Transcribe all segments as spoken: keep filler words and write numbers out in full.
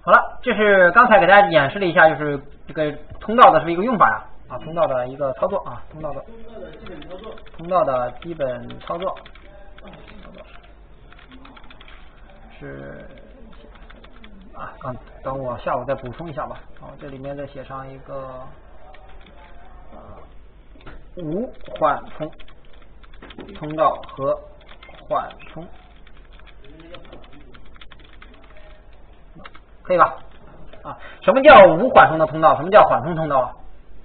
好了，这是刚才给大家演示了一下，就是这个通道的是一个用法呀，啊，通道的一个操作啊，通道的通道的基本操作是啊，刚等我下午再补充一下吧。好，这里面再写上一个呃无缓冲通道和缓冲。可以吧？啊，什么叫无缓冲的通道？什么叫缓冲通道啊？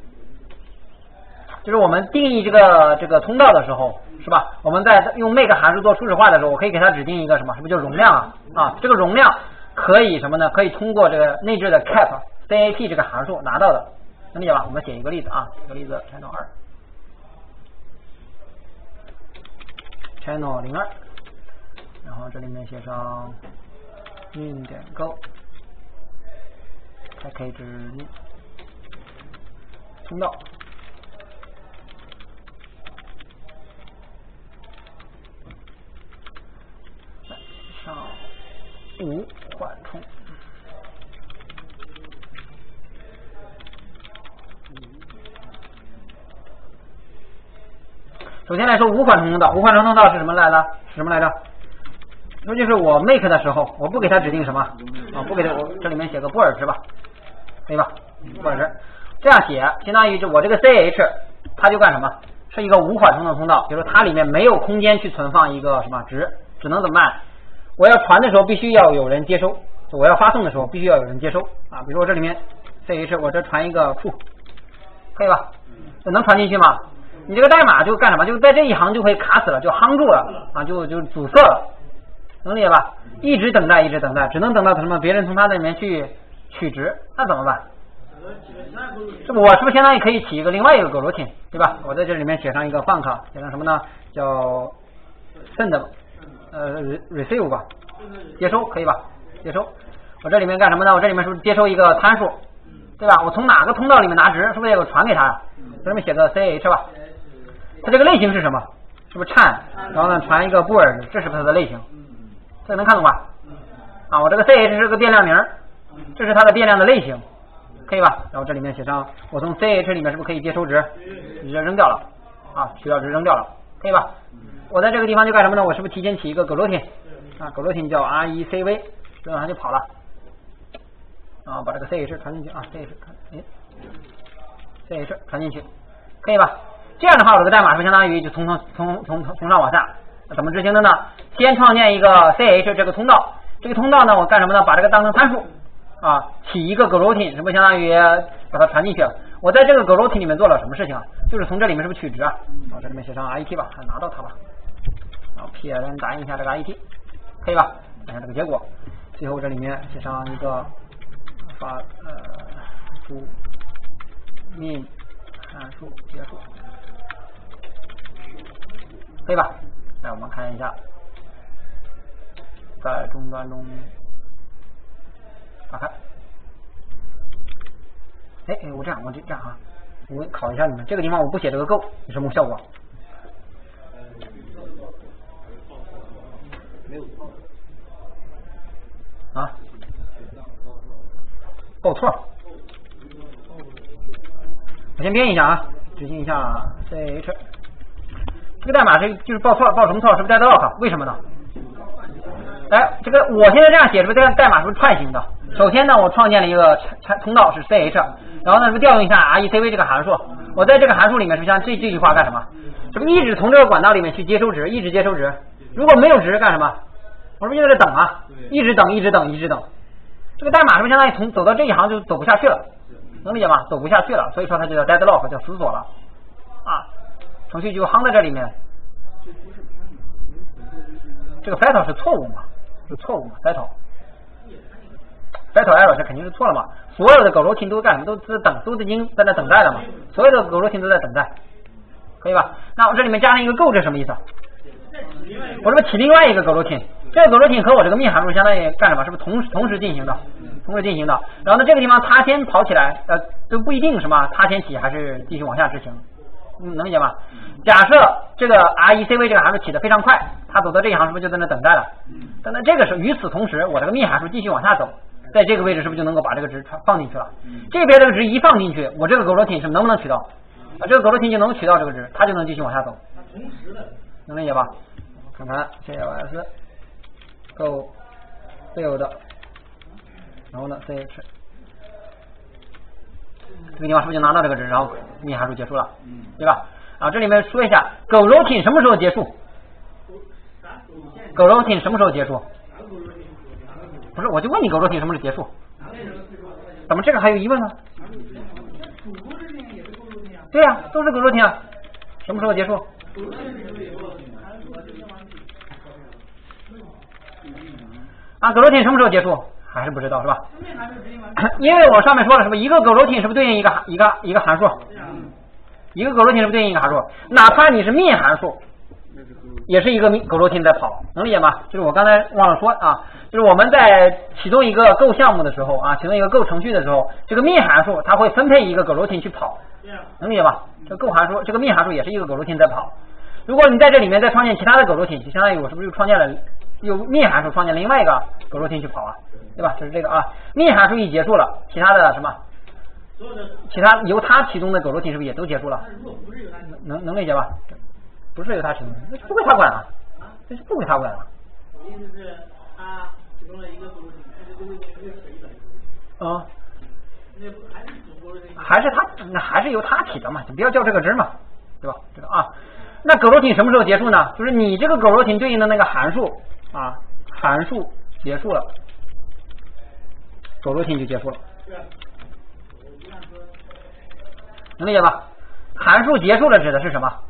就是我们定义这个这个通道的时候，是吧？我们在用 make 函数做初始化的时候，我可以给它指定一个什么？什么叫容量啊？啊，这个容量可以什么呢？可以通过这个内置的 cap cap 这个函数拿到的，能理解吧？我们写一个例子啊，这个例子 channel 二 channel 零二，然后这里面写上 min 点 go。package 通道，上无缓冲，首先来说无缓冲通道，无缓冲通道是什么来的？是什么来着？说就是我 make 的时候，我不给它指定什么啊，不给它，我这里面写个布尔值吧。可以吧？布尔值这样写，相当于就我这个 ch 它就干什么？是一个无缓冲的通道，比如说它里面没有空间去存放一个什么值，只能怎么办？我要传的时候必须要有人接收，我要发送的时候必须要有人接收啊。比如说这里面 ch 我这传一个 foo， 可以吧？这能传进去吗？你这个代码就干什么？就在这一行就会卡死了，就夯住了啊，就就阻塞了，能理解吧？一直等待，一直等待，只能等到什么别人从它那里面去取值，那怎么办？这我是不是相当于可以起一个另外一个 coroutine， 对吧？我在这里面写上一个 func， 写上什么呢？叫 send 呃 receive 吧，接收可以吧？接收，我这里面干什么呢？我这里面是不是接收一个参数，对吧？我从哪个通道里面拿值，是不是也有传给他呀？这里面写个 ch 吧，它这个类型是什么？是不是 chan？ 然后呢传一个布尔，这是不是它的类型？这个能看懂吧？啊，我这个 ch 是个变量名。这是它的变量的类型，可以吧？然后这里面写上，我从 ch 里面是不是可以接收值，直接扔掉了啊？需要值扔掉了，可以吧？我在这个地方就干什么呢？我是不是提前起一个 coroutine 啊 ？coroutine 叫 recv， 这样它就跑了啊，把这个 ch 传进去啊 ，ch 哎 ，ch 传进去，可以吧？这样的话，我这个代码是不是相当于就从从从从从上往下怎么执行的呢？先创建一个 ch 这个通道，这个通道呢，我干什么呢？把这个当成参数。啊，起一个 coroutine 是不是相当于把它传进去了？我在这个 coroutine 里面做了什么事情啊？就是从这里面是不是取值啊？啊，这里面写上 it 吧，看拿到它吧。然后 pln 打印一下这个 it， 可以吧？看下这个结果。最后这里面写上一个发呃出 min 函数结束，可以吧？来，我们看一下，在终端中。打开，哎哎，我这样，我这这样啊，我考一下你们，这个地方我不写这个 go 有什么效果？啊？报错，我先编一下啊，执行一下 ch， 这个代码是就是报错，报什么错？是不是带 lock？ 为什么呢？哎，这个我现在这样写，是不是这个代码是不是串行的？首先呢，我创建了一个通道是 ch， 然后呢，是不是调用一下 recv 这个函数？我在这个函数里面是像这这句话干什么？是不是一直从这个管道里面去接收值，一直接收值？如果没有值干什么？我是不是就在这等啊？一直等，一直等，一直等。这个代码是不是相当于从走到这一行就走不下去了？能理解吗？走不下去了，所以说它就叫 deadlock， 叫死锁了啊，程序就夯在这里面。这个 fatal 是错误嘛？是错误嘛 ？fatal fatal error 这肯定是错了嘛？所有的coroutine都干什么？都是等，都已经在那等待了嘛？所有的coroutine都在等待，可以吧？那我这里面加上一个 go， 这什么意思？我是不是起另外一个coroutine？这个coroutine和我这个min函数相当于干什么？是不是同时同时进行的？同时进行的。然后呢，这个地方它先跑起来，呃，都不一定什么，它先起还是继续往下执行。嗯，能理解吗？假设这个 recv 这个函数起得非常快，它走到这一行是不是就在那等待了？等到这个时候，与此同时，我这个min函数继续往下走， 在这个位置是不是就能够把这个值放进去了？这边这个值一放进去，我这个狗 routine 是能不能取到？啊，这个狗 routine 就能取到这个值，它就能继续往下走。能理解吧？看看 C L S go build， 然后呢 C H， 这个地方是不是就拿到这个值，然后密函数结束了，对吧？啊，这里面说一下狗 routine 什么时候结束？狗 routine 什么时候结束？不是，我就问你狗 routine 什么时候结束？怎么这个还有疑问呢？对呀、啊，都是狗 routine 啊，什么时候结束？啊，狗 routine 什么时候结束？还是不知道是吧？因为我上面说了，是不是一个狗 routine 是不是对应一个一个一个函数？一个狗 routine 是不是对应一个函数？哪怕你是幂函数，也是一个狗 routine 在跑，能理解吗？就是我刚才忘了说啊，就是我们在启动一个 Go 项目的时候啊，启动一个 Go 程序的时候，这个幂函数它会分配一个狗 routine 去跑，能理解吧？这个 Go 函数，这个幂函数也是一个狗 routine 在跑。如果你在这里面再创建其他的狗 routine，就相当于我是不是又创建了有幂函数创建另外一个狗 routine 去跑啊，对吧？就是这个啊，幂函数一结束了，其他的什么？其他由它启动的狗 routine 是不是也都结束了？能能理解吧？不是由它启动的，那不归它管啊，这是不归它管啊。 意思是它启动了一个狗 routine，那就会没有写一本。 啊。 那还是狗 routine。 还是它，那还是由它起的嘛，你不要叫这个值嘛，对吧？这个啊，那狗 routine 什么时候结束呢？就是你这个狗 routine 对应的那个函数啊，函数结束了，狗 routine 就结束了。能理解吧？函数结束了指的是什么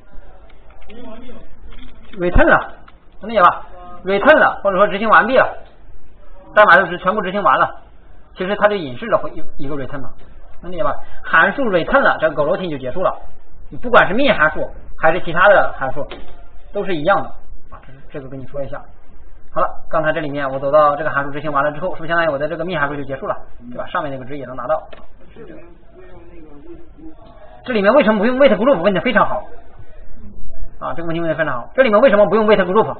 ？return 了，能理解吧 ？return 了，或者说执行完毕了，代码就是全部执行完了，其实它就隐示了会一个 return 嘛，能理解吧？函数 return 了，这个狗 routine 就结束了。你不管是幂函数还是其他的函数，都是一样的啊。这是这个跟你说一下。好了，刚才这里面我走到这个函数执行完了之后，是不是相当于我的这个幂函数就结束了，对吧？上面那个值也能拿到。这里面为什么不用 wait group？ 问的非常好啊，这个问题问的非常好。这里面为什么不用 wait group？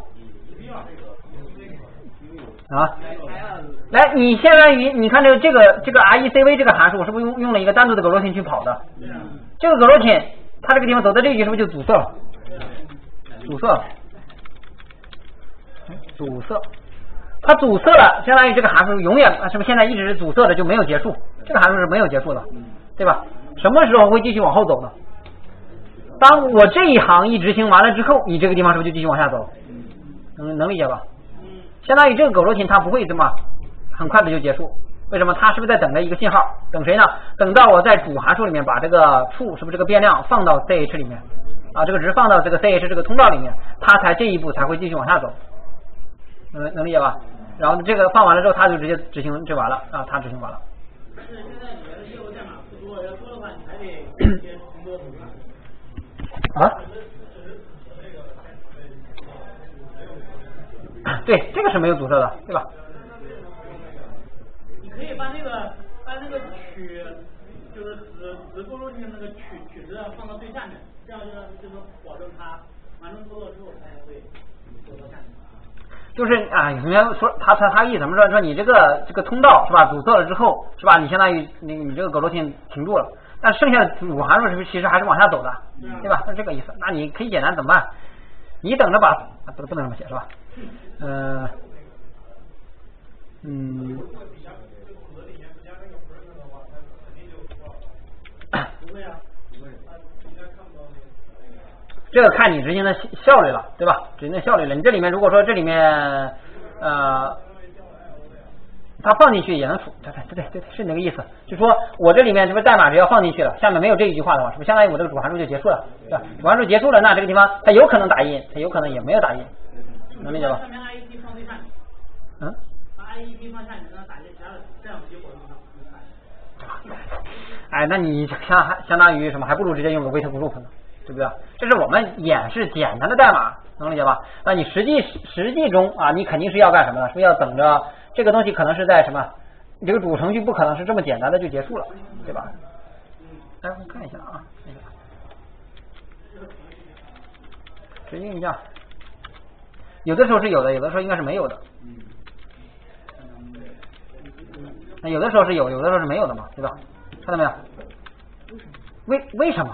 啊，来，你相当于你看这个这个这个 recv 这个函数是不是用用了一个单独的狗 routine 去跑的？这个狗 routine 它这个地方走到这一句是不是就阻塞了？阻塞了，阻塞，它阻塞了，相当于这个函数永远是不是现在一直是阻塞的，就没有结束？这个函数是没有结束的，对吧？什么时候会继续往后走呢？当我这一行一执行完了之后，你这个地方是不是就继续往下走？能能理解吧？相当于这个狗 routine 它不会这么很快的就结束，为什么？它是不是在等着一个信号？等谁呢？等到我在主函数里面把这个 true 是不是这个变量放到 ch 里面啊，这个值放到这个 ch 这个通道里面，它才这一步才会继续往下走，能能理解吧？然后这个放完了之后，它就直接执行就完了啊，它执行完了。 但是现在你的业务代码不多，要多的话你还得先重多补啊？对，这个是没有阻塞的，对吧？ 你可以把那个把那个取，就是子子勾 routine 那个取取值放到最下面，这样就就能保证它完成操作之后它也会走到下面。 就是啊，有人说他他他意思怎么说？说你这个这个通道是吧，阻塞了之后是吧？你相当于你你这个狗 routine 停住了，但剩下的主函数是不是其实还是往下走的，对吧？是这个意思。那你可以简单怎么办？你等着把啊不不能这么写是吧？呃嗯。这个看你执行的效率了，对吧？执行的效率了。你这里面如果说这里面呃，它放进去也能处，对对对对对，是那个意思。就说我这里面是不是代码只要放进去了，下面没有这一句话的话，是不是相当于我这个主函数就结束了，对吧？主函数结束了，那这个地方它有可能打印，它有可能也没有打印，能理解吧？ 上面 I E P 放最下面。 嗯。 把 I E P 放下面，让它打印其他的，这样结果就好。 哎，那你相相当于什么？还不如直接用个 wait group 呢，对不对？这是我们演示简单的代码，能理解吧？那你实际实际中啊，你肯定是要干什么呢？是不是要等着这个东西可能是在什么？你这个主程序不可能是这么简单的就结束了，对吧？来，我们看一下啊，那个执行一下，有的时候是有的，有的时候应该是没有的。 那有的时候是有，有的时候是没有的嘛，对吧？看到没有？为为什么？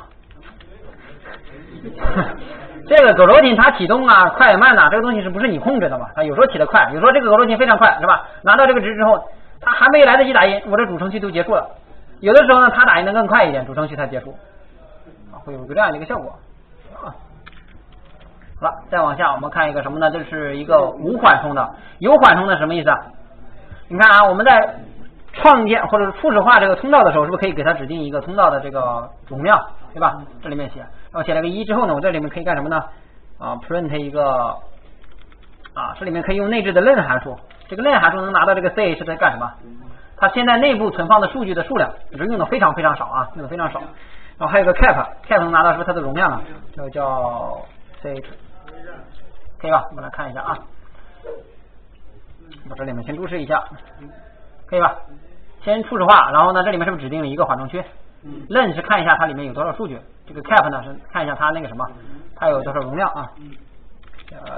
这个狗肉tin它启动啊快慢呐、啊，这个东西是不是你控制的嘛？它有时候起得快，有时候这个狗肉tin非常快，是吧？拿到这个值之后，它还没来得及打印，我这主程序都结束了。有的时候呢，它打印的更快一点，主程序才结束，啊，会有个这样的一个效果啊。好了，再往下我们看一个什么呢？这是一个无缓冲的，有缓冲的什么意思啊？你看啊，我们在创建或者是初始化这个通道的时候，是不是可以给它指定一个通道的这个容量，对吧？这里面写，然后写了个一之后呢，我这里面可以干什么呢？啊 ，print 一个啊，这里面可以用内置的 len 函数，这个 len 函数能拿到这个 ch 是在干什么？它现在内部存放的数据的数量，只是用的非常非常少啊，用的非常少。然后还有个 cap，cap 能拿到是不是它的容量啊？这个叫 ch， 可以吧？我们来看一下啊，把这里面先注释一下，可以吧？先初始化，然后呢，这里面是不是指定了一个缓冲区 ？len 是看一下它里面有多少数据，这个 cap 呢是看一下它那个什么，它有多少容量啊？呃，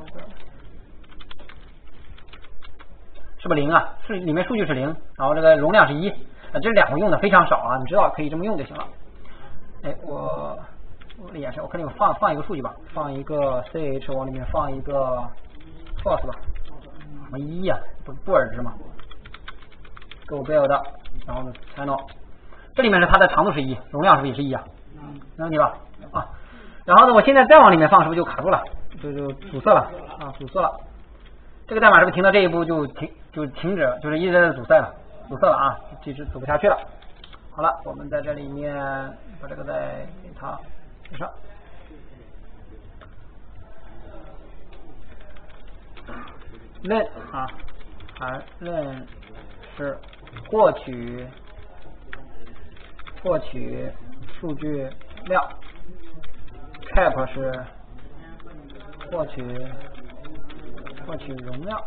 是不是零啊？是里面数据是零，然后这个容量是一，啊，这两个用的非常少啊，你知道可以这么用就行了。哎，我我的眼神，我看你放放一个数据吧，放一个 ch 往里面放一个 false 吧，什么一呀、啊？不是布尔值吗？go build， 然后呢 channel， 这里面是它的长度是一，容量是不是也是一啊？没问题吧？啊，然后呢，我现在再往里面放，是不是就卡住了？就就阻塞了啊，阻塞了。这个代码是不是停到这一步就停就停止，就是一直在阻塞了，阻塞了啊，一直走不下去了。好了，我们在这里面把这个再给它写上。len 啊，啊 len 是获取获取数据量 ，cap 是获取获取容量，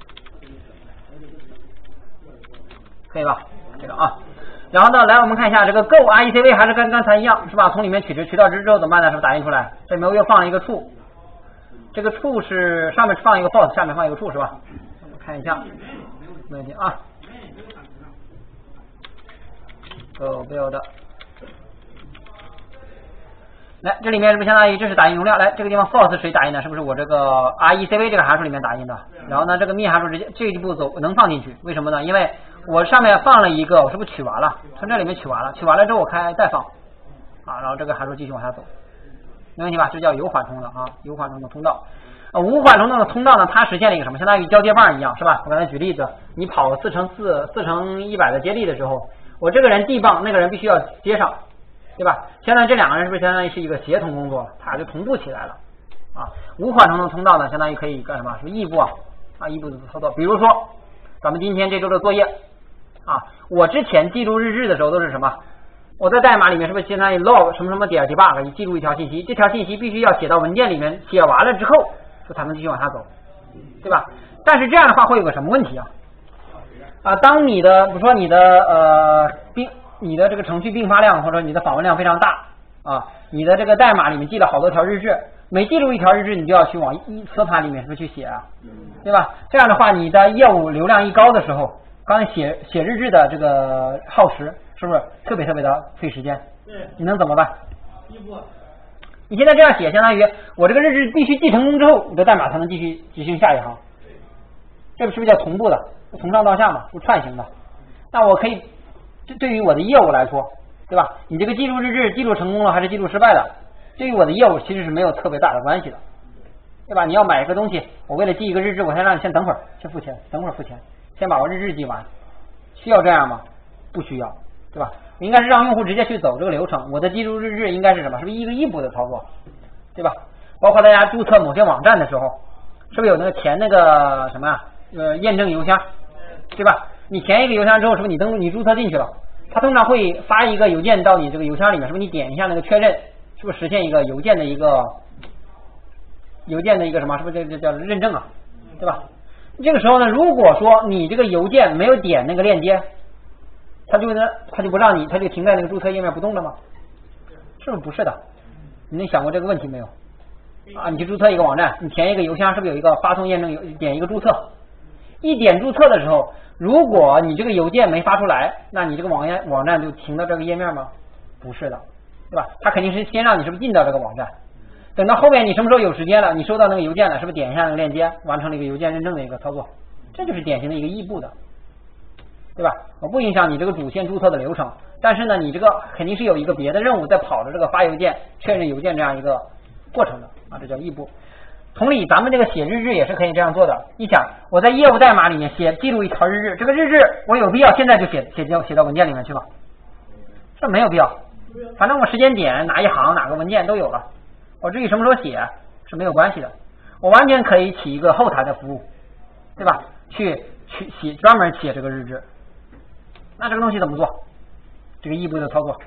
可以吧？这个啊，然后呢，来我们看一下这个 go recv 还是跟刚才一样，是吧？从里面取值取到值之后怎么办呢？是不是打印出来？这里面又放了一个 true， 这个 true 是上面放一个 false， 下面放一个 true 是吧？我们看一下，没问题啊。go build， 来，这里面是不是相当于这是打印容量？来，这个地方 false 谁打印的？是不是我这个 recv 这个函数里面打印的？然后呢，这个 me 函数直接这一步走能放进去，为什么呢？因为我上面放了一个，我是不是取完了？从这里面取完了，取完了之后我开再放啊，然后这个函数继续往下走，没问题吧？这叫有缓冲的啊，有缓冲的通道。啊，无缓冲的通道呢，它实现了一个什么？相当于交接棒一样，是吧？我刚才举例子，你跑四乘四、四乘一百的接力的时候，我这个人递棒，那个人必须要接上，对吧？现在这两个人是不是相当于是一个协同工作，它就同步起来了啊？无缓冲的通道呢，相当于可以干什么？是异步啊啊，异步的操作。比如说，咱们今天这周的作业啊，我之前记录日志的时候都是什么？我在代码里面是不是相当于 log 什么什么点 debug， 你记录一条信息，这条信息必须要写到文件里面，写完了之后，就才能继续往下走，对吧？但是这样的话会有个什么问题啊？啊，当你的比如说你的呃并你的这个程序并发量或者你的访问量非常大啊，你的这个代码里面记了好多条日志，每记录一条日志，你就要去往一磁盘里面是不是去写啊？对吧？这样的话，你的业务流量一高的时候，刚才写写日志的这个耗时是不是特别特别的费时间？ 对， 你能怎么办？ 一步。 你现在这样写，相当于我这个日志必须记成功之后，你的代码才能继续执行下一行，这个是不是叫同步的？从上到下嘛，是串行的。那我可以，这对于我的业务来说，对吧？你这个记录日志记录成功了还是记录失败了，对于我的业务其实是没有特别大的关系的，对吧？你要买一个东西，我为了记一个日志，我先让你先等会儿，先付钱，等会儿付钱，先把我日志记完，需要这样吗？不需要，对吧？应该是让用户直接去走这个流程。我的记录日志应该是什么？是不是一个异步的操作，对吧？包括大家注册某些网站的时候，是不是有那个填那个什么呀？呃，验证邮箱，对吧？你填一个邮箱之后，是不是你登录你注册进去了？它通常会发一个邮件到你这个邮箱里面，是不是你点一下那个确认，是不是实现一个邮件的一个邮件的一个什么？是不是这这叫认证啊？对吧？这个时候呢，如果说你这个邮件没有点那个链接，它就呢，它就不让你，它就停在那个注册页面不动了吗？是不是不是的？你能想过这个问题没有？啊，你去注册一个网站，你填一个邮箱，是不是有一个发送验证邮，点一个注册？一点注册的时候， 如果你这个邮件没发出来，那你这个网页网站就停到这个页面吗？不是的，对吧？它肯定是先让你是不是进到这个网站，等到后面你什么时候有时间了，你收到那个邮件了，是不是点一下那个链接，完成了一个邮件认证的一个操作？这就是典型的一个异步的，对吧？我不影响你这个主线注册的流程，但是呢，你这个肯定是有一个别的任务在跑着这个发邮件、确认邮件这样一个过程的啊，这叫异步。同理，咱们这个写日志也是可以这样做的。你想，我在业务代码里面写记录一条日志，这个日志我有必要现在就写写到写到文件里面去吗？这没有必要，反正我时间点哪一行哪个文件都有了，我至于什么时候写是没有关系的。我完全可以起一个后台的服务，对吧？去去写专门写这个日志。那这个东西怎么做？这个异步的操作，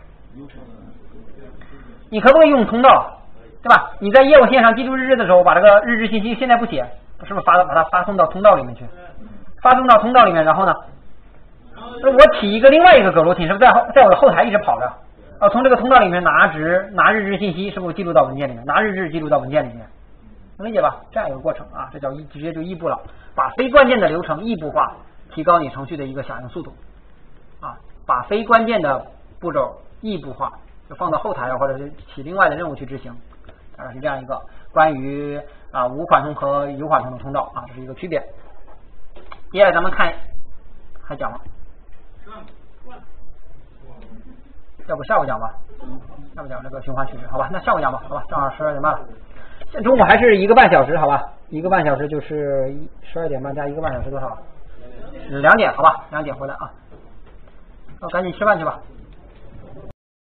你可不可以用通道？对吧？你在业务线上记录日志的时候，把这个日志信息现在不写，是不是发把它发送到通道里面去？发送到通道里面，然后呢，我起一个另外一个葛罗艇，是不是在在我的后台一直跑着？啊，从这个通道里面拿值拿日志信息，是不是记录到文件里面？拿日志记录到文件里面，能理解吧？这样一个过程啊，这叫直接就异步了，把非关键的流程异步化，提高你程序的一个响应速度啊，把非关键的步骤异步化，就放到后台啊，或者是起另外的任务去执行。啊，是这样一个关于啊无缓冲和有缓冲的通道啊，这是一个区别。接下来咱们看，还讲吗？要不下午讲吧？下午讲这个循环趋势，好吧？那下午讲吧，好吧？正好十二点半了，现在中午还是一个半小时，好吧？一个半小时就是十二点半加一个半小时多少？两点，好吧？两点回来啊，那赶紧吃饭去吧。